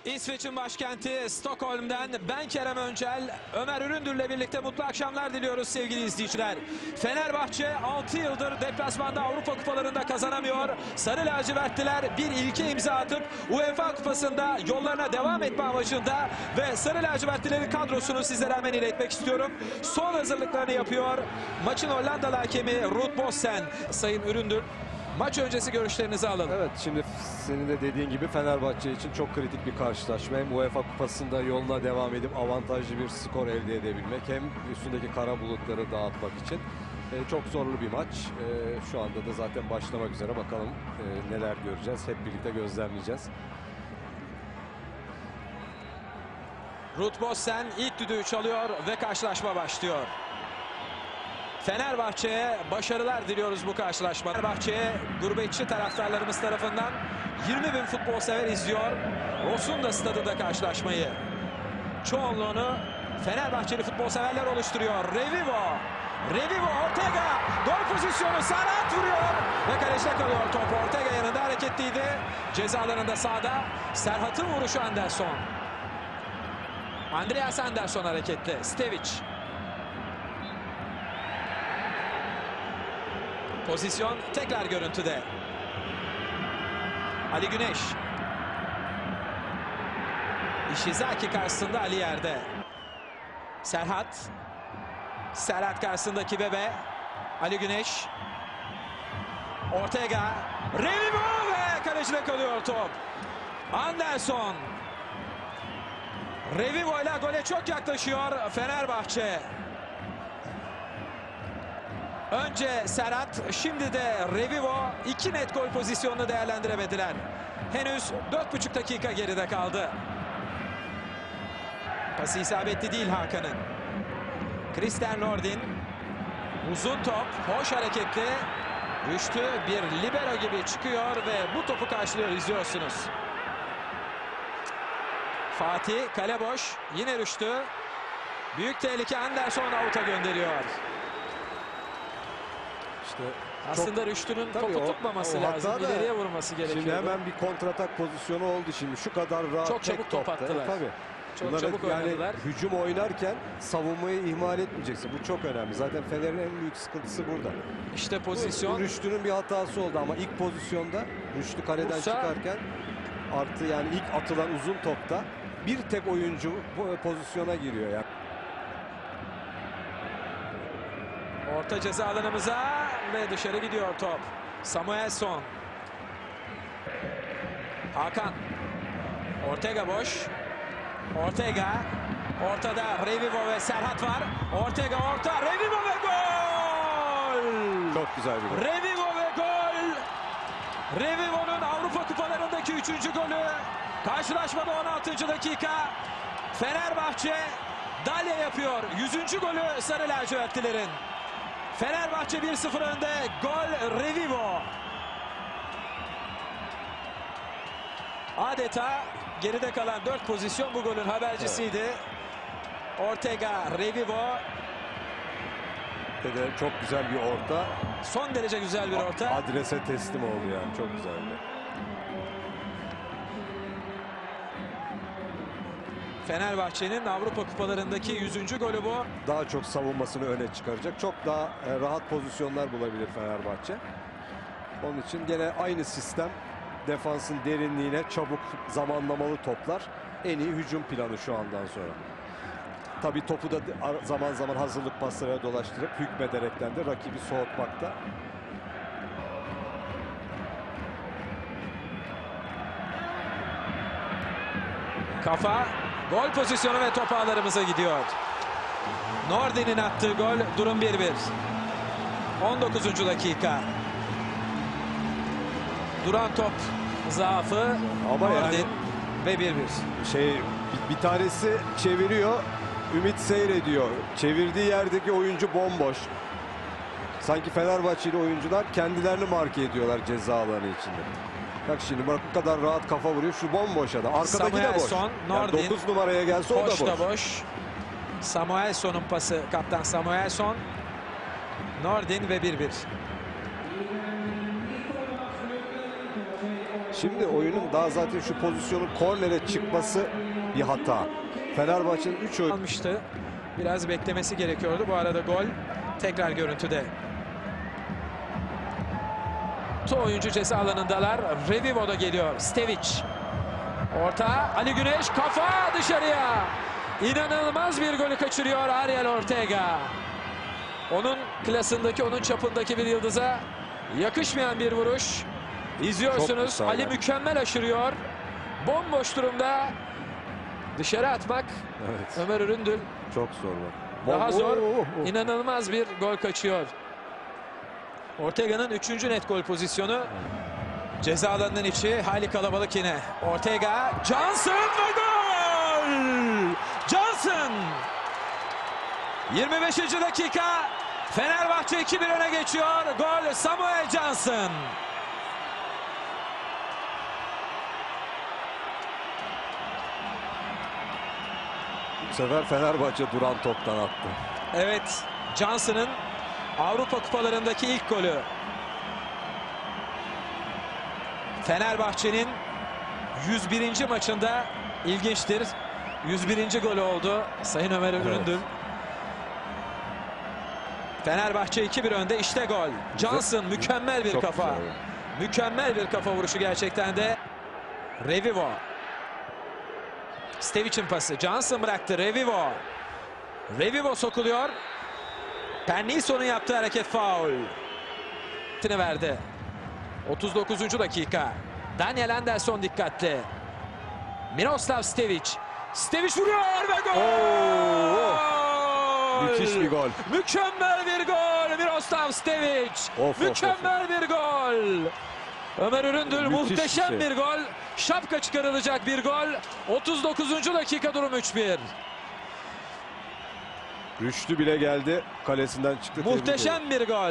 İsveç'in başkenti Stockholm'den ben Kerem Öncel, Ömer Üründür'le birlikte mutlu akşamlar diliyoruz sevgili izleyiciler. Fenerbahçe 6 yıldır deplasmanda Avrupa kupalarında kazanamıyor. Sarı lacivertliler bir ilke imza atıp UEFA kupasında yollarına devam etme amacında ve Sarı lacivertlilerin kadrosunu sizlere hemen iletmek istiyorum. Son hazırlıklarını yapıyor maçın Hollandalı hakemi Ruud Bossen. Sayın Üründür, maç öncesi görüşlerinizi alalım. Evet, şimdi senin de dediğin gibi Fenerbahçe için çok kritik bir karşılaşma. Hem UEFA Kupası'nda yoluna devam edip avantajlı bir skor elde edebilmek, hem üstündeki kara bulutları dağıtmak için çok zorlu bir maç. Şu anda da zaten başlamak üzere. Bakalım neler göreceğiz. Hep birlikte gözlemleyeceğiz. Ruud Bossen ilk düdüğü çalıyor ve karşılaşma başlıyor. Fenerbahçe'ye başarılar diliyoruz bu karşılaşma. Fenerbahçe'ye gurbetçi taraftarlarımız tarafından 20.000 futbol sever izliyor. Rosunda stadında karşılaşmayı. Çoğunluğunu Fenerbahçeli futbol severler oluşturuyor. Revivo, Ortega, gol pozisyonu, Serhat vuruyor ve kaleciye kalıyor top. Ortega yanında hareketliydi. Ceza alanında sağda. Serhat'ın vuruşu Anderson. Andreas Anderson hareketli. Stevic. Pozisyon tekrar görüntüde. Ali Güneş. Ishizaki karşısında, Ali yerde. Serhat karşısındaki Bebe. Ali Güneş. Ortega. Revivo ve kalecide kalıyor top. Anderson. Revivo ile gole çok yaklaşıyor Fenerbahçe. Önce Serhat, şimdi de Revivo, iki net gol pozisyonunu değerlendiremediler. Henüz 4,5 dakika geride kaldı. Pası isabetli değil Hakan'ın. Christian Nordin. Uzun top, hoş hareketli. Rüştü bir libero gibi çıkıyor ve bu topu karşılıyor, izliyorsunuz. Fatih, kale boş. Yine Rüştü. Büyük tehlike, Anderson out'a gönderiyor. İşte aslında Rüştü'nün topu tutmaması lazım. İleriye vurması gerekiyor. Şimdi hemen bir kontratak pozisyonu oldu şimdi. Şu kadar rahat. Çok çabuk top attılar. Tabii. Çok çabuk oynadılar. Hücum oynarken savunmayı ihmal etmeyeceksin. Bu çok önemli. Zaten Fener'in en büyük sıkıntısı burada. İşte pozisyon. Bu Rüştü'nün bir hatası oldu ama ilk pozisyonda Rüştü kaleden çıkarken artı, yani ilk atılan uzun topta bir tek oyuncu pozisyona giriyor yani. Orta ceza alanımıza ve dışarı gidiyor top. Samuelson. Hakan. Ortega boş. Ortega. Ortada Revivo ve Serhat var. Ortega orta. Revivo ve gol! Çok güzel bir gol. Revivo ve gol! Revivo'nun Avrupa kupalarındaki 3. golü. Karşılaşmada 16. dakika. Fenerbahçe Dalya yapıyor. 100. golü Sarı lacivertlilerin. Fenerbahçe 1-0 önde. Gol Revivo. Adeta geride kalan 4 pozisyon bu golün habercisiydi. Evet. Ortega, Revivo. Çok güzel bir orta. Son derece güzel bir orta. Adrese teslim oldu yani. Çok güzeldi. Fenerbahçe'nin Avrupa kupalarındaki 100. golü bu. Daha çok savunmasını öne çıkaracak. Çok daha rahat pozisyonlar bulabilir Fenerbahçe. Onun için gene aynı sistem. Defansın derinliğine çabuk zamanlamalı toplar. En iyi hücum planı şu andan sonra. Tabii topu da zaman zaman hazırlık paslarına dolaştırıp hükmederekten de rakibi soğutmakta. Kafa, gol pozisyonu ve top ağlarımıza gidiyor. Nordin'in attığı gol, durum 1-1. 19. dakika. Duran top zaafı ama Nordin yani, ve 1-1. Bir tanesi çeviriyor, Ümit seyrediyor. Çevirdiği yerdeki oyuncu bomboş. Sanki Fenerbahçeli oyuncular kendilerini marke ediyorlar ceza alanı içinde. Bak şimdi bak, bu kadar rahat kafa vuruyor. Şu bomboş adam. Arkadaki de boş. Nordin, yani 9 numaraya gelse o da boş. Da boş. Samuelson'un pası, kaptan Samuelson. Nordin ve 1-1. Şimdi oyunun daha zaten şu pozisyonun kornere çıkması bir hata. Fenerbahçe'nin 3 oyun Almıştı. Biraz beklemesi gerekiyordu. Bu arada gol tekrar görüntüde. Oyuncu ceza alanındalar. Revivo da geliyor. Stevic. Orta. Ali Güneş. Kafa dışarıya. İnanılmaz bir golü kaçırıyor Ariel Ortega. Onun klasındaki, onun çapındaki bir yıldıza yakışmayan bir vuruş. İzliyorsunuz. Ali mükemmel aşırıyor. Bomboş durumda. Dışarı atmak evet, Ömer Üründül çok zor. daha zor. İnanılmaz bir gol kaçıyor. Ortega'nın 3. net gol pozisyonu. Ceza alanının içi hali kalabalık yine. Ortega, Johnson ve gol! Johnson! 25. dakika. Fenerbahçe 2-1 öne geçiyor. Gol Samuel Johnson. Bu sefer Fenerbahçe duran toptan attı. Evet, Johnson'ın Avrupa kupalarındaki ilk golü. Fenerbahçe'nin 101. maçında ilginçtir. 101. golü oldu Sayın Ömer Üründül. Evet. Fenerbahçe 2-1 önde. İşte gol. Johnson mükemmel bir Çok kafa. güzel. Mükemmel bir kafa vuruşu gerçekten de. Revivo. Stevic'in pası. Johnson bıraktı. Revivo. Revivo sokuluyor. Pernilson'un yaptığı hareket faul. Verdi. 39. dakika. Daniel Anderson dikkatli. Miroslav Stevic. Stevic vuruyor ve gol! Müthiş bir gol. Mükemmel bir gol. Miroslav Stevic. Mükemmel bir gol. Ömer Üründül muhteşem bir gol. Şapka çıkarılacak bir gol. 39. dakika, durum 3-1. Rüştü bile geldi. Kalesinden çıktı. Muhteşem bir gol.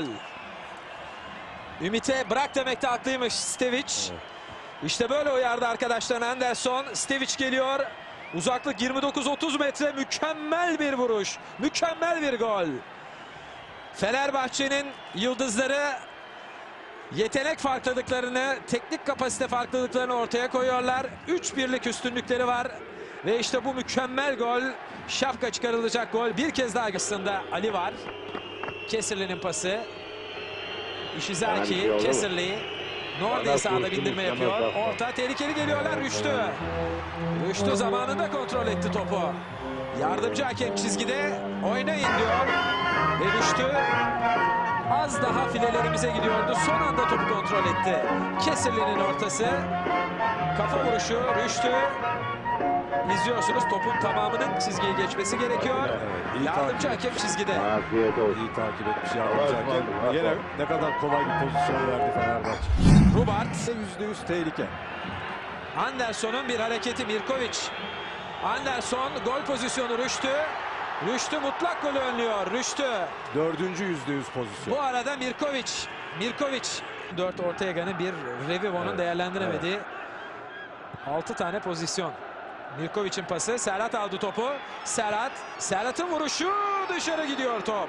Ümit'e bırak demekte haklıymış Stevic. Evet. İşte böyle uyardı arkadaşlar Anderson. Stevic geliyor. Uzaklık 29-30 metre. Mükemmel bir vuruş. Mükemmel bir gol. Fenerbahçe'nin yıldızları yetenek farklılıklarını, teknik kapasite farklılıklarını ortaya koyuyorlar. 3-1'lik üstünlükleri var. Ve işte bu mükemmel gol. Şapka çıkarılacak gol. Bir kez daha aslında Ali var. Kesirli'nin pası. Ishizaki, Kesirli. Nordi sahada bindirme yapıyor. Orta tehlikeli geliyorlar. Rüştü zamanında kontrol etti topu. Yardımcı hakem çizgide oynayın diyor. Ve Rüştü az daha filelerimize gidiyordu. Son anda topu kontrol etti. Kesirli'nin ortası. Kafa vuruşu. Rüştü. İzliyorsunuz, topun tamamının çizgiye geçmesi gerekiyor. Evet, Yardımcı hakem çizgide. İyi takip etmiş yardımcı hakem. Yine ne kadar kolay bir pozisyon verdi Fenerbahçe. Rubart. %100 tehlike. Anderson'un bir hareketi, Mirkovic. Anderson gol pozisyonu, Rüştü. Rüştü mutlak golü önlüyor. Rüştü. 4. %100 pozisyon. Bu arada Mirkovic. 4 Ortega'nın, bir Revivo'nun değerlendiremediği 6 tane pozisyon. Mirkovic'in pası. Serhat aldı topu. Serhat'ın vuruşu, dışarı gidiyor top.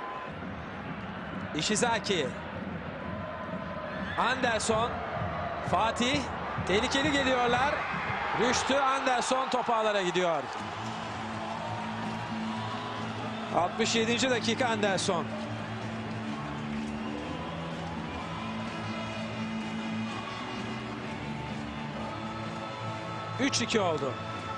Ishizaki. Anderson. Fatih. Tehlikeli geliyorlar. Rüştü, Anderson top ağlara gidiyor. 67. dakika, Anderson. ...3-2 oldu.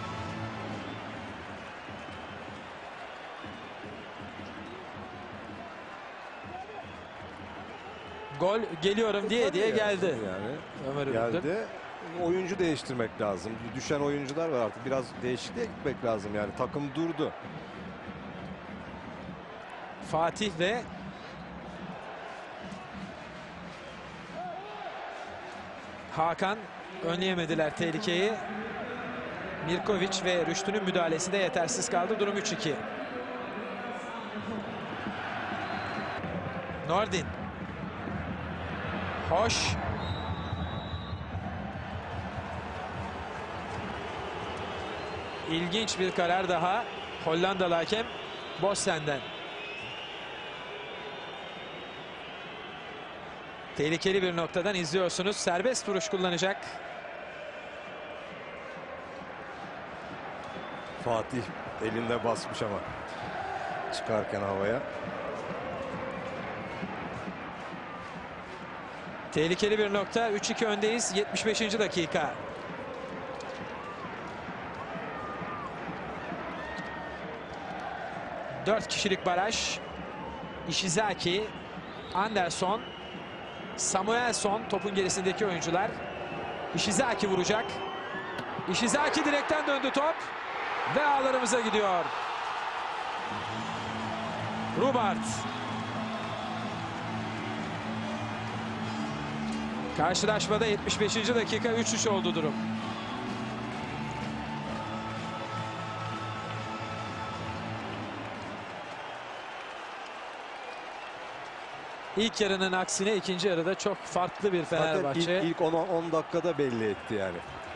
Gol geliyorum diye geldi. Yani Ömer Üründül. geldi. Oyuncu değiştirmek lazım. Düşen oyuncular var artık. Biraz değişikliğe gitmek lazım yani. Takım durdu. Fatih ve Hakan önleyemediler tehlikeyi. Mirkovic ve Rüştü'nün müdahalesi de yetersiz kaldı. Durum 3-2. Nordin. Hoş. İlginç bir karar daha. Hollandalı hakem Bossen'den. Tehlikeli bir noktadan izliyorsunuz. Serbest vuruş kullanacak. Fatih elinde basmış ama çıkarken havaya. Tehlikeli bir nokta. 3-2 öndeyiz. 75. dakika. Dört kişilik baraj. Ishizaki, Anderson, Samuelson topun gerisindeki oyuncular. Ishizaki vuracak. Ishizaki direkten döndü top. Ve ağlarımıza gidiyor. Rubart. Karşılaşmada 75. dakika 3-3 oldu durum. İlk yarının aksine ikinci yarıda çok farklı bir Fenerbahçe. Zaten ilk 10 dakikada belli etti yani.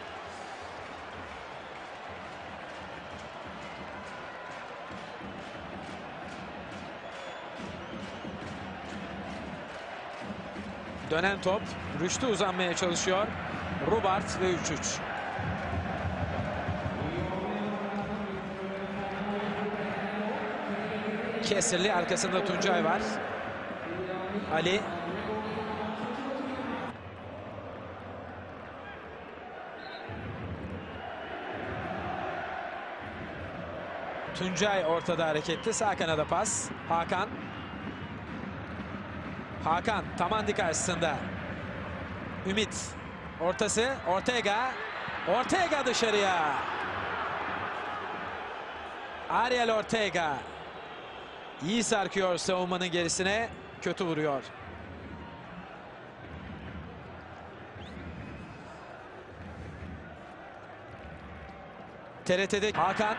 Dönen top. Rüştü uzanmaya çalışıyor. Rubart ve 3-3. Kesirli, arkasında Tuncay var. Ali. Tuncay ortada hareketli. Sağ kanada pas. Hakan. Hakan Tamandi karşısında. Ümit. Ortası. Ortega. Ortega dışarıya. Ariel Ortega. İyi sarkıyor savunmanın gerisine. Kötü vuruyor. TRT'de Hakan.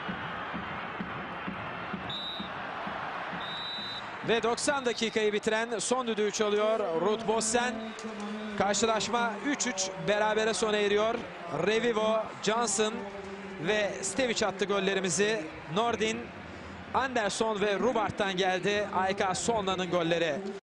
Ve 90 dakikayı bitiren son düdüğü çalıyor Ruud Bossen. Karşılaşma 3-3 berabere sona eriyor. Revivo, Johnson ve Stevic attı gollerimizi. Nordin, Anderson ve Rubart'tan geldi. AYK Solna'nın golleri.